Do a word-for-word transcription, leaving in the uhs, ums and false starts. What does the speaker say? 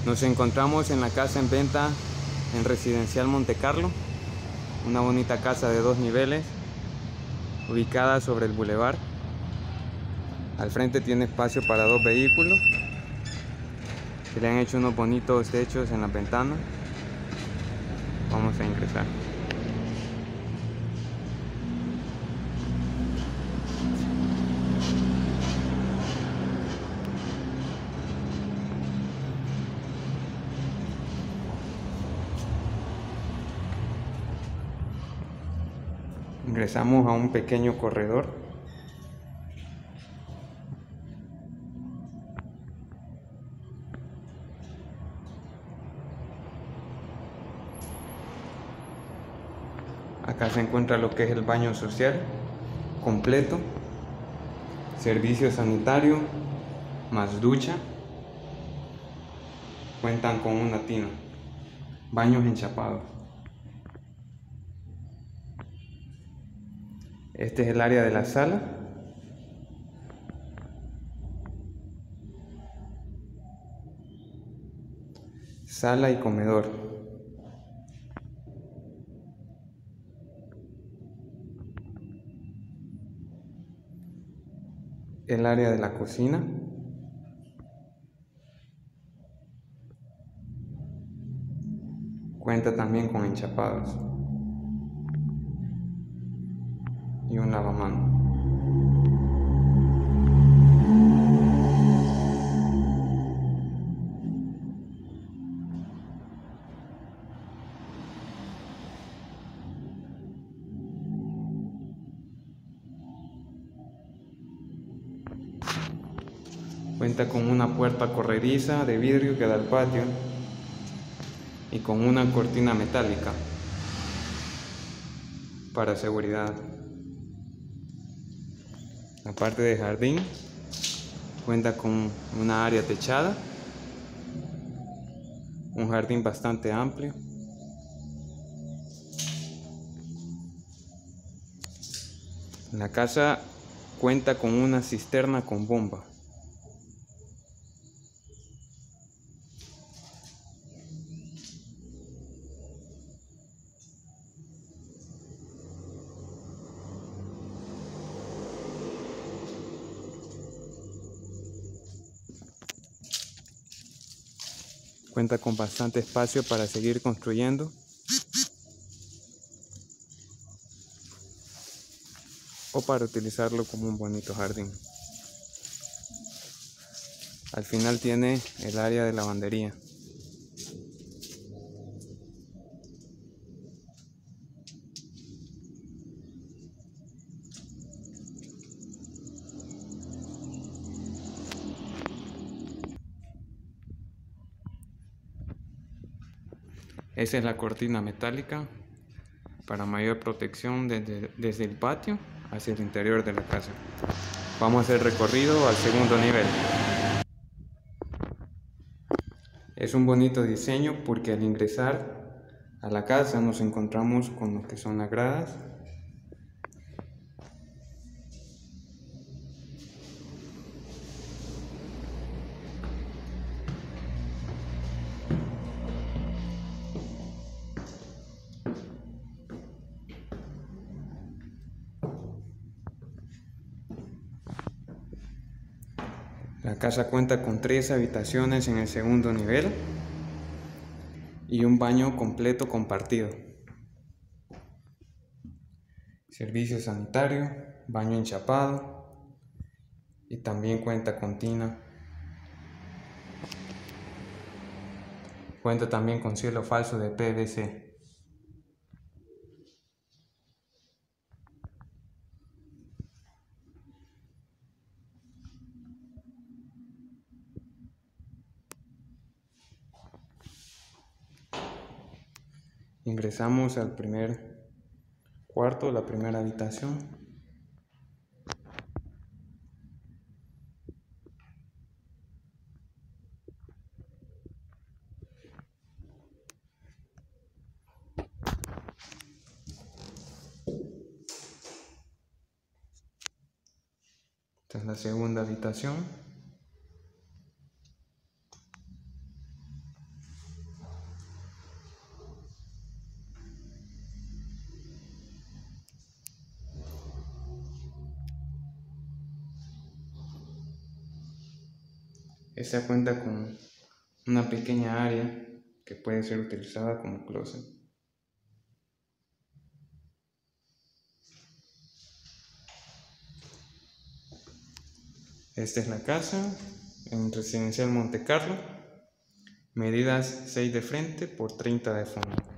Nos encontramos en la casa en venta en Residencial Monte Carlo, una bonita casa de dos niveles ubicada sobre el bulevar. Al frente tiene espacio para dos vehículos. Se le han hecho unos bonitos techos en las ventanas. Vamos a ingresar. Ingresamos a un pequeño corredor. Acá se encuentra lo que es el baño social completo, servicio sanitario más ducha. Cuentan con una tina, baños enchapados. Este es el área de la sala. Sala y comedor. El área de la cocina. Cuenta también con enchapados y un lavamanos. Cuenta con una puerta corrediza de vidrio que da al patio y con una cortina metálica para seguridad. La parte de jardín cuenta con una área techada, un jardín bastante amplio. La casa cuenta con una cisterna con bomba. Cuenta con bastante espacio para seguir construyendo. O para utilizarlo como un bonito jardín. Al final tiene el área de lavandería. Esa es la cortina metálica para mayor protección desde, desde el patio hacia el interior de la casa. Vamos a hacer recorrido al segundo nivel. Es un bonito diseño porque al ingresar a la casa nos encontramos con lo que son las gradas. La casa cuenta con tres habitaciones en el segundo nivel y un baño completo compartido. Servicio sanitario, baño enchapado y también cuenta con tina. Cuenta también con cielo falso de P V C. Ingresamos al primer cuarto, la primera habitación. Esta es la segunda habitación. Esta cuenta con una pequeña área que puede ser utilizada como closet. Esta es la casa en Residencial Monte Carlo. Medidas seis de frente por treinta de fondo.